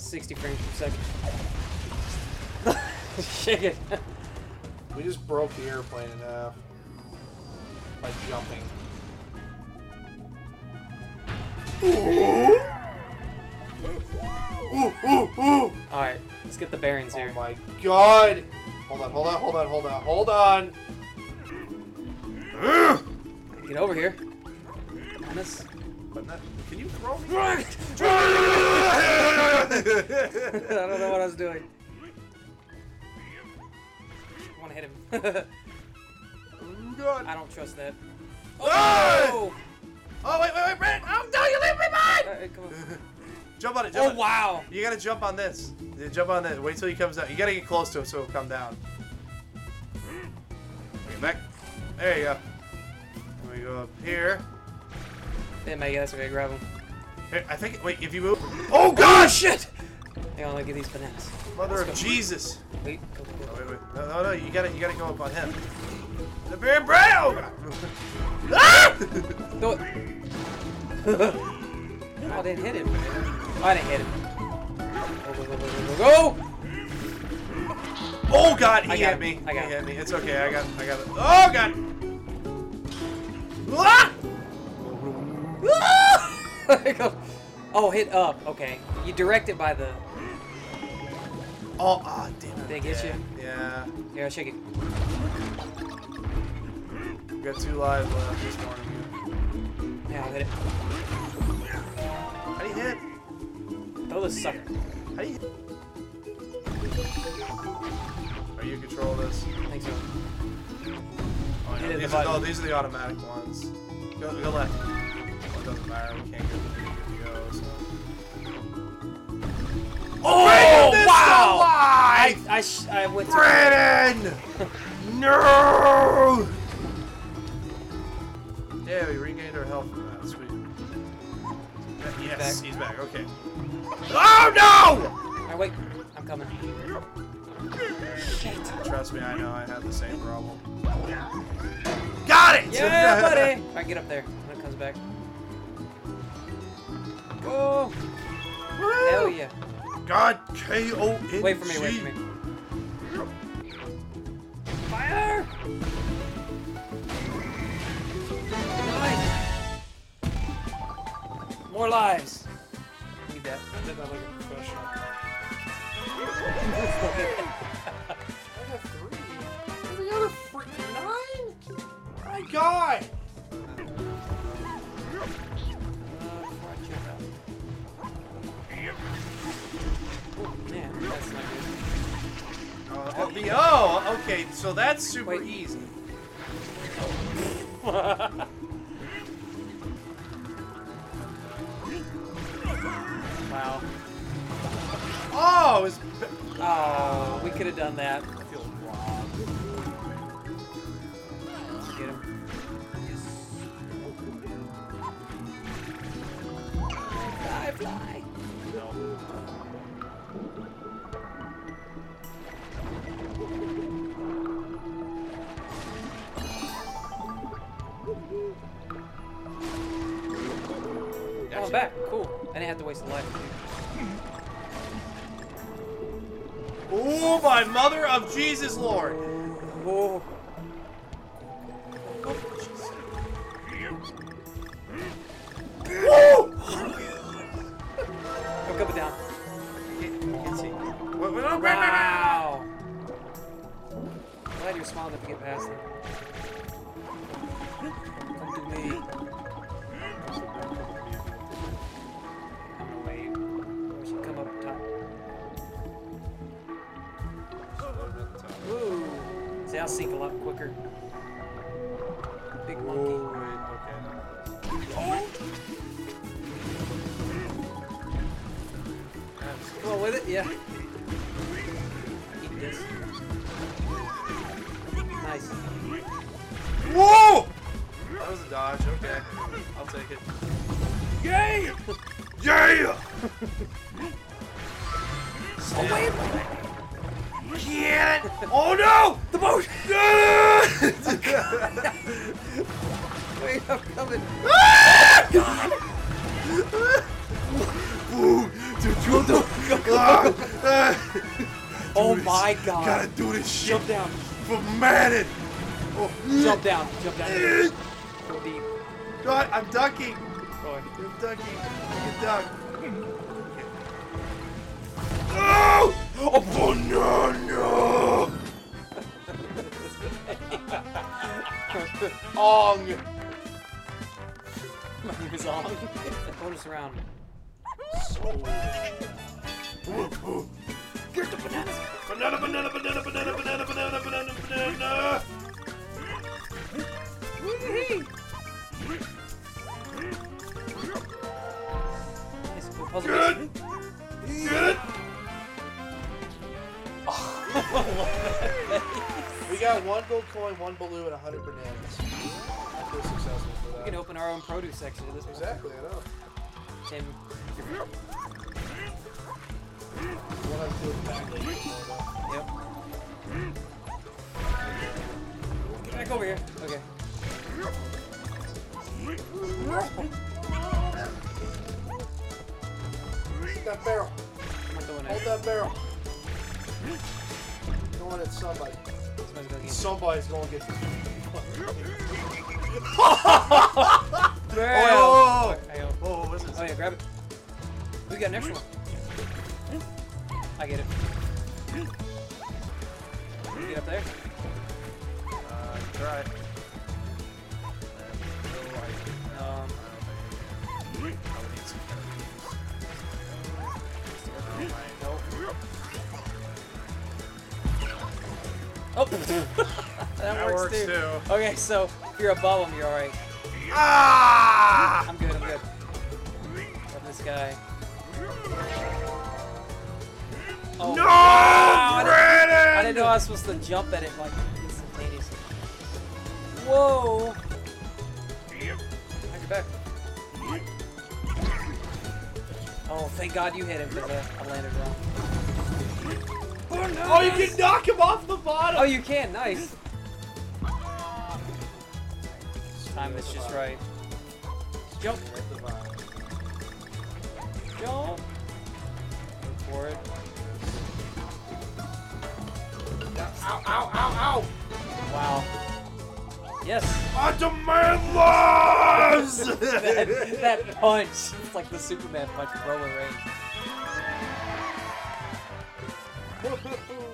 60 frames per second. Shake it. We just broke the airplane in half by jumping. Alright, let's get the bearings here. Oh my god! Hold on, hold on, hold on, hold on, hold on! Get over here. On this. Can you throw me? I don't know what I was doing. I want to hit him. Oh god! I don't trust that. Ah! Oh! Oh wait, Brent! Oh no, you leave me behind! Alright, come on. Jump on it, jump on it. Wow! You gotta jump on this. You jump on this. Wait till he comes down. You gotta get close to him so he'll come down. Bring it back. There you go. Then we go up here. Yeah, Maggie, that's okay. Grab him. Here, I think. Wait, if you move. Oh god! Shit! Hang on, let me get these bananas. Mother of Jesus! Wait, go, go, Oh, go. wait. No, you gotta go up on him. The very brain! Oh god! Ah! Do it! Oh, I didn't hit him. Oh, I didn't hit him. Go, go, go, go, go, go! Oh god, he I got hit me. I got He hit me. It's okay. I got it. Oh god! Ah! Oh, hit up. Okay. You direct it by the... Oh, damn it. Did it get you? Yeah. Here, shake it. We got 2 lives left this morning. Yeah, I'll hit it. How do you hit? Throw this sucker. How do you hit? Are you in control of this? I think so. Oh, Hit the these button. are these are the automatic ones. Go left. Well, it doesn't matter. We can't get where we need to go. So. Oh, Brandon, wow! Alive! I went to... Brandon! No! Yeah, we regained our health from that. Sweet. Yes, Back. he's back. Okay. Oh no! Alright, wait. I'm coming. Shit. Trust me, I know. I had the same problem. Got it! Yeah, buddy! Alright, get up there when it comes back. Go! Woo! Hell yeah. God, K-O-N-G. Wait for me, wait for me. Fire! Nice. More lives. Need that. I did that like a professional. I have 3. The other 9? My God! Before I check out. Oh, man, that's not good. Oh, okay, so that's super Wait. easy. Wow. Oh, it was. Oh, we could have done that. I feel robbed. Get him. Fly, fly. Oh, I'm back. Cool. I didn't have to waste a life. Oh, my mother of Jesus Lord! Oh. Woo! I'm coming down. You can see. Wow. Glad you're small enough to get past them. Come to me. I'm gonna wait. Or should come up top. Ooh. See, I'll sink a lot quicker. Big monkey. Oh, wait, okay. Come on with it, yeah. Eat this. Nice. Whoa! That was a dodge, okay. I'll take it. Yay! Yeah! Oh, wait! Get it! Oh no! The boat! Wait, I'm coming. Ooh, dude, Go. Oh my god. Gotta do this shit. Jump down. For Madden. Oh. Jump down. Jump down. Go deep. God, I'm ducking. Boy. I'm ducking. I can duck. Oh! Oh no, no! Ong! My name is Ong. Bonus round. Get the bananas. Banana, banana, banana, banana, banana, banana, banana, banana! Nice cool puzzle. Get it! Get it! We got 1 gold coin, 1 balloon, and 100 bananas. I feel successful for that. We can open our own produce section of this one. Exactly, I know. Tim. We'll have to do it back later. Yep. Get back over here. Okay. Hit that barrel. I'm not going Hold in. that barrel. Don't let it somebody. Somebody's gonna get Somebody's gonna get this. Bam! Oh, Oh, what is this? yeah, grab it. We got an extra one. I get it. Get up there. Try. Nope. Oh, that works too. Okay, so if you're above him, you're alright. Ah! I'm good. I'm good. Love this guy. Oh, No, wow, Brandon! I didn't know I was supposed to jump at it like instantaneously. Whoa! How'd you back? Oh, thank God you hit him because I landed wrong. Oh, you can knock him off the bottom! Oh, you can. Nice. Time is just right. Jump. Jump. Go for it. Ow, ow, ow, ow! Wow. Yes. I demand laws! that punch. It's like the Superman punch, Roller Rain.